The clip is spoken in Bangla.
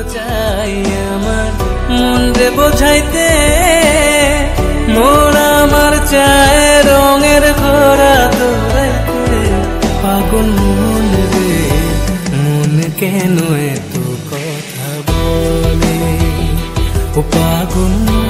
চাই আমার মন রে বোঝাইতে, মন আমার চায় রঙের ঘোড়া দৌড়াইতে। পাগল মন রে, মন কেন এত কথা বলে, ও পাগল